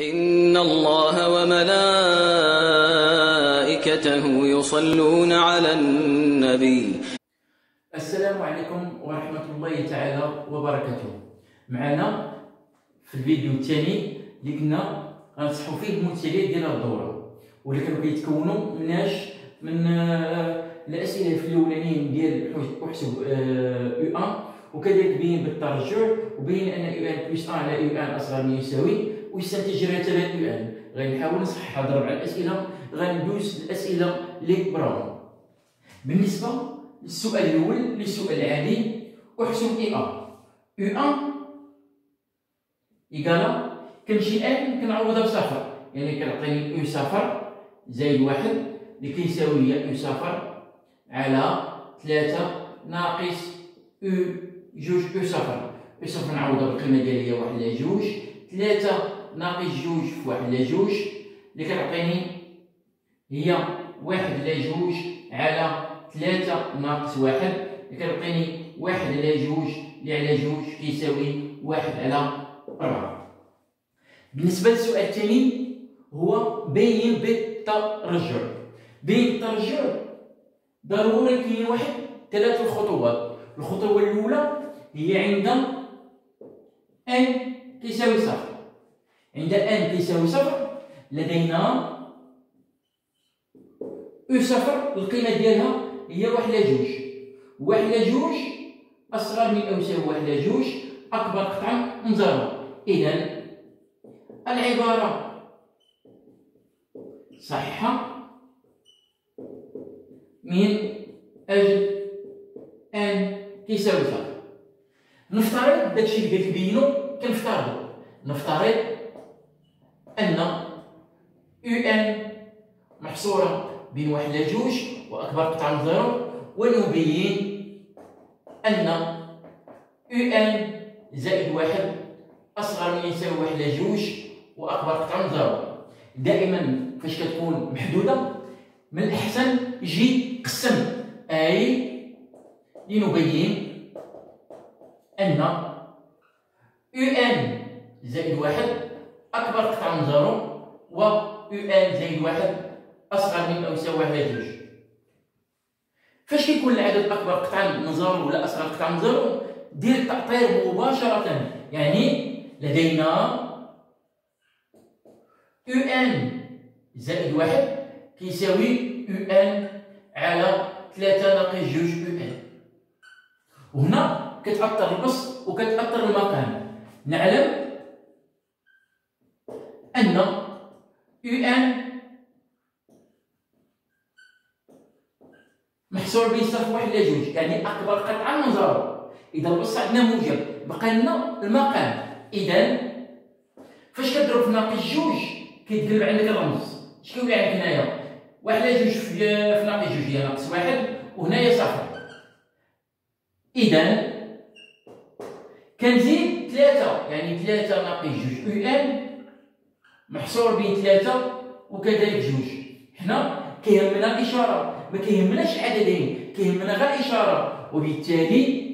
إن الله وملائكته يصلون على النبي. السلام عليكم ورحمة الله تعالى وبركاته. معنا في الفيديو الثاني اللي كنا غنصحوا فيه المنتجات ديال الدورة، واللي كانوا كيتكونوا من الأسئلة في الأولانيين ديال احسب U1، وكذلك بين بالترجع، وبين أن U1 بلس 1 على U1 أصغر من يساوي، ويستنتج راتبات U1. غنحاول نصحح هاد 4 الأسئلة، غندوز الأسئلة اللي براهم. بالنسبة للسؤال الأول للسؤال العادي، احسب U1 إيكالا كنمشي الآن كنعوضها بصفر، يعني كيعطيني U0 زائد 1 اللي كيساوي U0 على 3 ناقص U2 U0 نعوضها بالقيمة ديالها هي 1 على 2، 3 ناقص 2 في 1 على 2 اللي كتعطيني هي 1 على 2 على 3 ناقص 1 اللي كتعطيني 1 على 2 اللي على 2 كيساوي 1 على 4. بالنسبة للسؤال الثاني هو بين بالترجع. بين الترجع ضروري كاين 3 الخطوات. الخطوة الأولى هي عند n كيساوي 0. عند n كيساوي 0 لدينا U0 القيمة ديالها هي 1 على 2. 1 على 2 أصغر من أو يساوي 1 على 2 أكبر قطعا من 0. إذن العبارة صحيحة من أجل n كيساوي 0. نفترض داكشي اللي قلت بينو كنفترضو، نفترض أن UN محصورة بين 1 على 2 وأكبر قطعة من 0، ونبين أن UN زائد 1 أصغر من يساوي 1 على 2 وأكبر قطعة من 0. دائما فاش كتكون محدودة من الأحسن يجي قسم، أي لنبين أن UN زائد 1 أكبر قطعة من 0 و UN زائد 1 أصغر من أو يساوي 1 على 2. فاش كيكون العدد أكبر قطعا من 0 ولا أصغر قطعا من 0 دير التأطير مباشرة، يعني لدينا UN زائد 1 كيساوي UN على 3 ناقص 2 UN. وهنا كتأثر النص وكتأثر المقام. نعلم أن UN محصور بين 0 و 1 على 2، يعني أكبر قطعة من 0. إذا البص عندنا موجب بقى لنا المقام. إذا فاش كضرب في ناقص 2 كيتقلب عندك الرمز. اش كيولي عندك هنايا 1 على 2 في ناقص 2 هي ناقص 1، وهنايا 0. إذا كنزيد 3، يعني 3 ناقص 2 UN محصور بين 3 وكذلك 2. حنا كيهمنا الإشارة، ما كيهمناش العددين، كيهمنا غير الإشارة. وبالتالي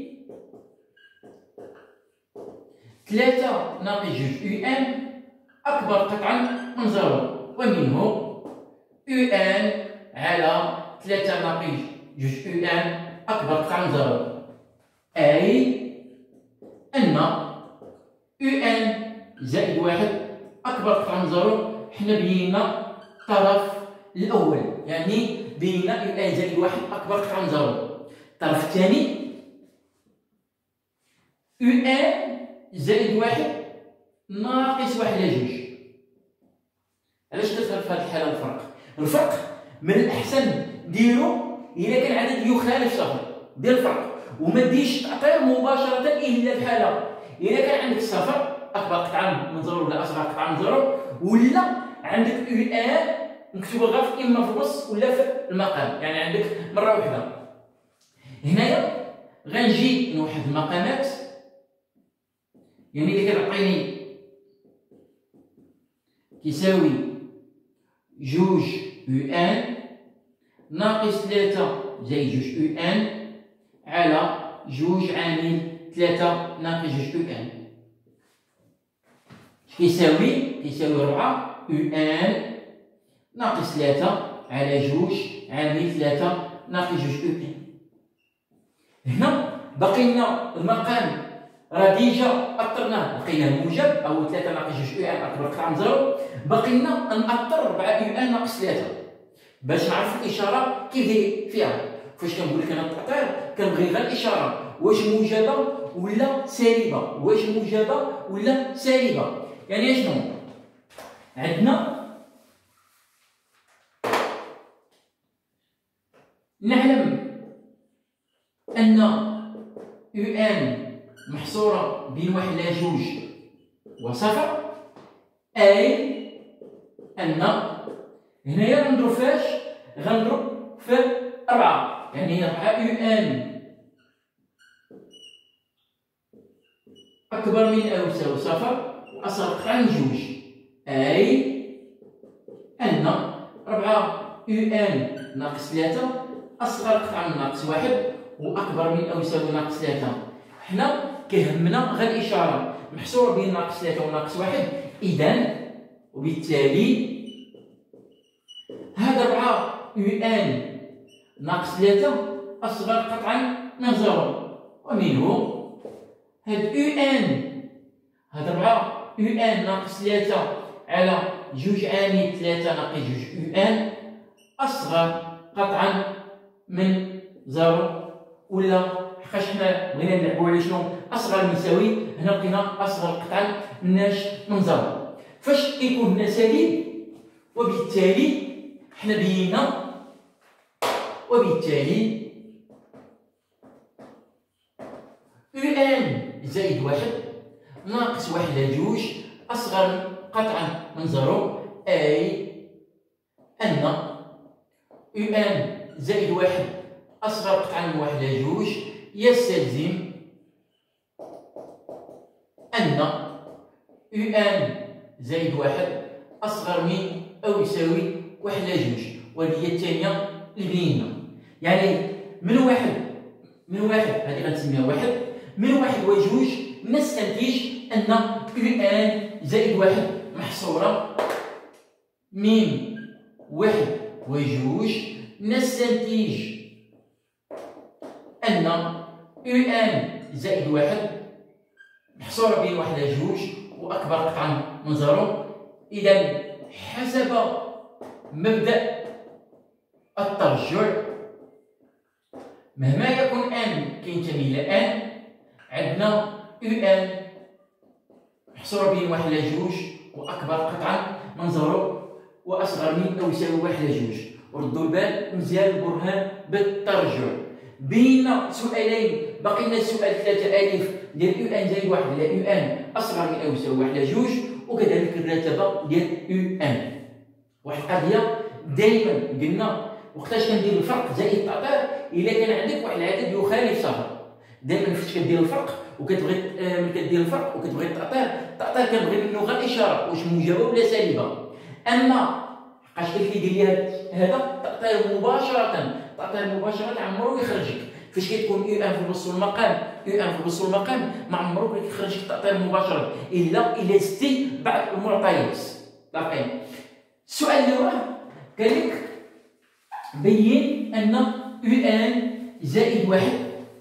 3 ناقص 2 UN أكبر قطعا من 0، ومنه UN على 3 ناقص 2 UN أكبر قطعا من 0، أي أن UN زائد 1 أكبر قطعة من 0. حنا بينا الطرف الأول، يعني بينا UN زائد 1 أكبر قطعة من 0. الطرف الثاني UN زائد 1 ناقص 1 على 2. علاش كتظهر في هذه الحالة الفرق من الأحسن ديرو إلا كان عدد يخالف 0، دير الفرق وما ديرش تأطير مباشرة إلا في حالة إلا كان عندك 0 أكبر قطعة من 0 ولا أصغر قطعة من 0، ولا عندك UN مكتوبة غير إما في الوسط ولا في المقام، يعني عندك مرة واحدة. هنايا غنجي نوحد المقامات، يعني اللي كتعطيني كيساوي 2 UN ناقص 3 زائد 2 UN على 2 عامل 3 ناقص 2 UN. كيساوي 4 يو ان ناقص 3 على 2 على 3 ناقص 2 يو ان. هنا باقي لنا المقام راه ديجا اطرناه، لقينا الموجب او 3 ناقص 2 يو ان اكبر قطعه من 0. باقي لنا نأطر 4 يو ان ناقص 3 باش نعرف الاشاره كيف داير فيها. فاش كنقول لك انا التأطير كنبغي غير الاشاره واش موجبه ولا سالبه، واش موجبه ولا سالبه. يعني شنو عندنا؟ نعلم ان يو ان محصوره بين 1 إلى 2 وصفر، اي ان هنايا غنضرب فاش؟ غنضرب في 4، يعني 4 يو ان أكبر من أو يساوي صفر وأصغر قطعة من 2، أي أن 4 يو ان ناقص 3 أصغر قطعة من ناقص 1 وأكبر من أو يساوي ناقص 3. حنا كيهمنا غير الإشارة محصورة بين ناقص 3 وناقص 1، إذا وبالتالي هذا 4 يو ان ناقص 3 أصغر قطعا من 0، ومنه هاد يو ان، هاد 4 يو ان ناقص 3 على 2 عامل 3 ناقص 2 يو ان أصغر قطعا من 0. ولا حقاش حنا بغينا نلعبو على شنو؟ أصغر من يساوي، هنا لقينا أصغر قطعا مناش من 0. فاش كيكون هنا سالب وبالتالي حنا بينا، وبالتالي يو ان زائد 1 ناقص 1 على 2 أصغر قطعا من 0، أي أن يو ان زائد 1 أصغر قطعا من 1 على 2 يستلزم أن يو ان زائد 1 أصغر من أو يساوي 1 على 2، وهذه هي الثانية اللي بينا. يعني من واحد هذه غنسميها 1، من 1 و 2 نستنتج أن يو ان زائد 1 محصورة من 1 و 2 نستنتج أن يو ان زائد 1 محصورة بين 1 على 2 وأكبر قطعا من 0. إذا حسب مبدأ الترجع مهما يكون ان كينتمي إلى ان، عندنا يو ان محصورة بين 1 على 2 وأكبر قطعا من 0 وأصغر من أو يساوي 1 على 2. ردوا البال مزيان البرهان بالترجع بين سؤالين. باقي لنا السؤال 3 ألف ديال يو ان زائد 1 على يو ان أصغر من أو يساوي 1 على 2، وكذلك الرتبة ديال يو ان. واحد القضية دائما قلنا وقتاش كندير الفرق زائد التأطير، إلا كان عندك واحد العدد يخالف صفر. دائما فاش كدير الفرق وكتبغي ملي كدير الفرق وكتبغي التأطير كنبغي منه غير الإشارة واش موجبة ولا سالبة. أما حقاش قلت لي دير لي هذا التأطير مباشرة عمرو يخرجك. فاش كتكون يو ان في النص والمقام ما عمرو كيخرجك التأطير مباشرة إلا زدتي بعض المعطيات. باقي السؤال اللي وراه قال لك بين أن يو ان زائد 1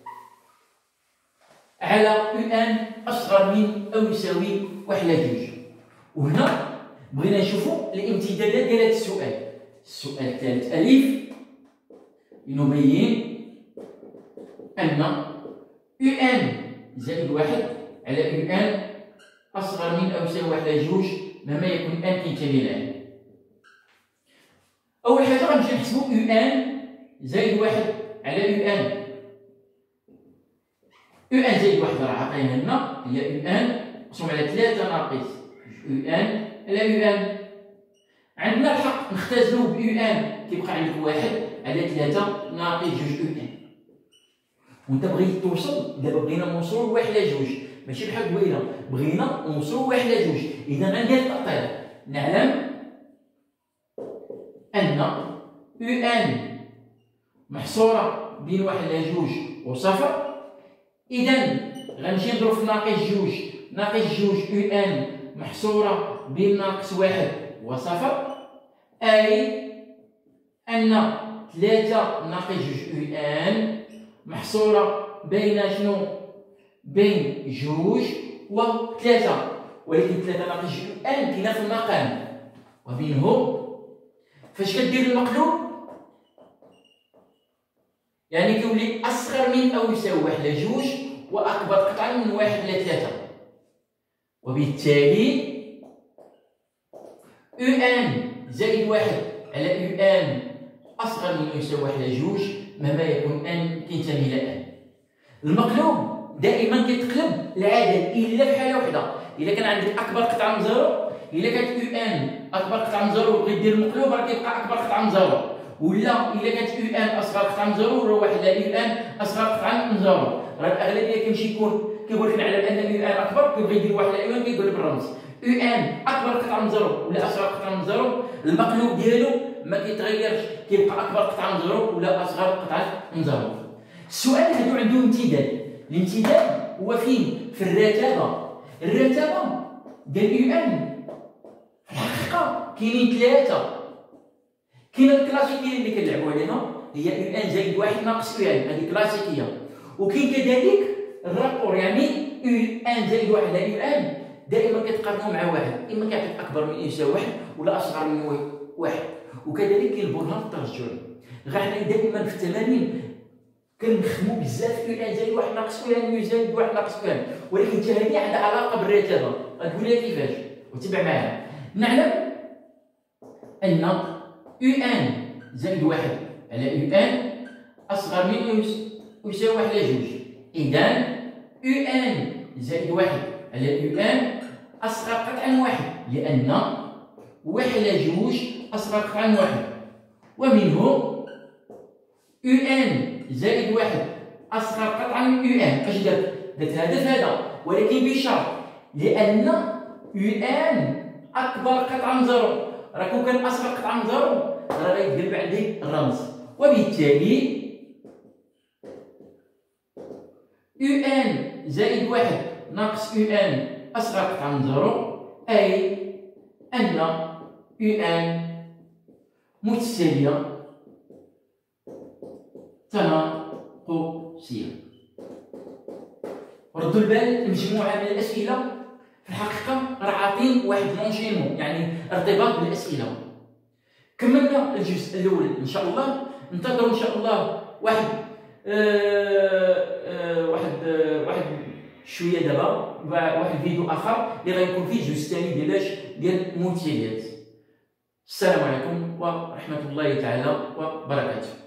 على يو ان أصغر من أو يساوي 1 على 2. وهنا بغينا نشوفوا الامتدادات ديال هذا السؤال. السؤال الثالث ألف نبين أن يو ان زائد 1 على يو ان أصغر من أو يساوي 1 على 2 مهما يكون ان كينتمي لان. أول حاجة غنمشي نحسبو يو ان زائد 1 على يو ان. يو ان زائد 1 راه عطينا لنا هي يو ان مقسوم على 3 ناقص يو ان على يو ان. عندنا الحق نختزلو بيو ان كيبقى عندك 1 على 3 ناقص 2 يو ان. وانت بغيت توصل دابا بغينا نوصلو ل 1 على 2 ماشي بحال قبيله، بغينا نوصلو ل 1 على 2. إذا غندير التأطير. نعلم أن يو ان محصورة بين 1 على 2 وصفر. إذا غنمشي نضرب في ناقص 2 يو ان محصورة بين ناقص واحد وصفر، أي أن 3 ناقص جوج ان محصورة بين شنو؟ بين جوج و 3، ولكن 3 ناقص جوج ان كاينة في المقام، ومنه فاش كدير المقلوب يعني كيولي أصغر من أو يساوي 1 على جوج وأكبر قطعا من 1 على 3، وبالتالي أو ان زائد 1 على أو ان أصغر من أو يساوي 1 على جوج مهما يكون ان كينتمي إلى ان. المقلوب دائما كيتقلب العدد إلا في حالة وحدة، إلا كان عندك أكبر قطعة من زيرو، إلا كانت أو ان أكبر قطعة من زيرو وبغيت دير المقلوب راه كيبقى أكبر قطعة من زيرو، ولا إلا كانت أو ان أصغر قطعة من زيرو راه 1 على أو ان أصغر قطعة من زيرو. راه الأغلبية كيمشي يكون كيقول لك نعلم أن أو ان أكبر، كيبغي يدير 1 على أو ان كيقول لك بالرمز أو ان أكبر قطعة من زيرو ولا أصغر قطعة من زيرو، المقلوب ديالو ما كيتغيرش، كيبقى أكبر قطعة من زيرو ولا أصغر قطعة من زيرو. السؤال هادو عنده امتداد، الامتداد هو فين؟ في الرتابة. الرتابة ديال أو ان في الحقيقة كاينين 3، كاين الكلاسيكية اللي كنلعبو عليها هي أو ان زائد 1 ناقص أو ان، هذه كلاسيكية، وكاين كذلك الرابور يعني أو ان زائد 1 على أو ان دائما كتقارنو مع واحد، إما كيعطيك أكبر من أو يساوي 1 ولا أصغر من 1، وكذلك كاين البرهان الترجعي. غا حنا دائما في التمارين كنخدمو بزاف أو ان زائد 1 ناقص أو ان زائد 1 ناقص أو ان، ولكن حتى هذه عندها علاقة بالرتابة، غتقول لي كيفاش وتبع معايا. نعلم أن أو ان زائد 1 على أو ان أصغر من أو يساوي 1 على جوج، إذا أو ان زائد 1 على أو ان أصغر قطعا من 1، لأن 1 على جوج أصغر قطعا من 1، ومنه أو ان زائد 1 أصغر قطعا من أو ان. اش درت؟ درت هذا في هذا، ولكن بشرط لأن أو ان أكبر قطعة من زيرو، راه كون كان أصغر قطعة من زيرو راه غيتقلب عندي الرمز، وبالتالي أو ان زائد 1 ناقص أو ان أصغر قطعة من زيرو، أي أن أو ان متساوية تناقصية. ردوا البال، مجموعة من الأسئلة في الحقيقة راه عاطين واحد لونشينمون، يعني ارتباط بالأسئلة. كملنا الجزء الأول إن شاء الله، انتظروا إن شاء الله واحد شوية دابا واحد فيديو آخر اللي غيكون فيه الجزء الثاني ديال المثاليات. السلام عليكم ورحمة الله تعالى وبركاته.